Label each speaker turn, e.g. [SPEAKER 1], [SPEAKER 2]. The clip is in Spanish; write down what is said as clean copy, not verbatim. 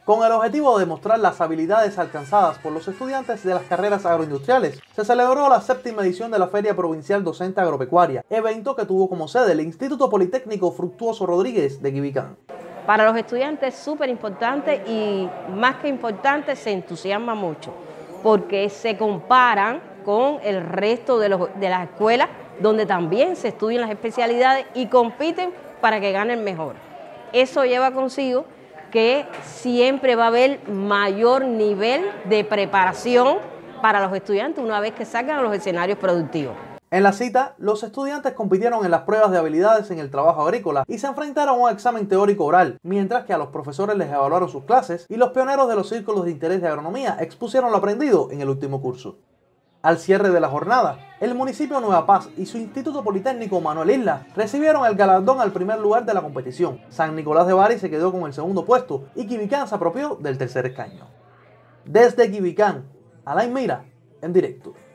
[SPEAKER 1] Con el objetivo de demostrar las habilidades alcanzadas por los estudiantes de las carreras agroindustriales, se celebró la 7ª edición de la Feria Provincial Docente Agropecuaria, evento que tuvo como sede el Instituto Politécnico Fructuoso Rodríguez de Quibicán.
[SPEAKER 2] Para los estudiantes es súper importante y más que importante se entusiasma mucho porque se comparan con el resto de las escuelas donde también se estudian las especialidades y compiten para que ganen mejor. Eso lleva consigo que siempre va a haber mayor nivel de preparación para los estudiantes una vez que salgan a los escenarios productivos.
[SPEAKER 1] En la cita, los estudiantes compitieron en las pruebas de habilidades en el trabajo agrícola y se enfrentaron a un examen teórico oral, mientras que a los profesores les evaluaron sus clases y los pioneros de los círculos de interés de agronomía expusieron lo aprendido en el último curso. Al cierre de la jornada, el municipio de Nueva Paz y su Instituto Politécnico Manuel Isla recibieron el galardón al primer lugar de la competición. San Nicolás de Bari se quedó con el segundo puesto y Quibicán se apropió del tercer escaño. Desde Quibicán, Alain Mira, en directo.